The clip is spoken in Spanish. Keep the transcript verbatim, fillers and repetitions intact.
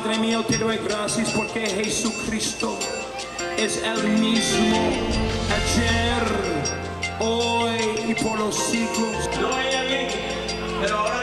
Padre mío, te doy gracias porque Jesucristo es el mismo ayer, hoy y por los siglos. No hay alguien, pero ahora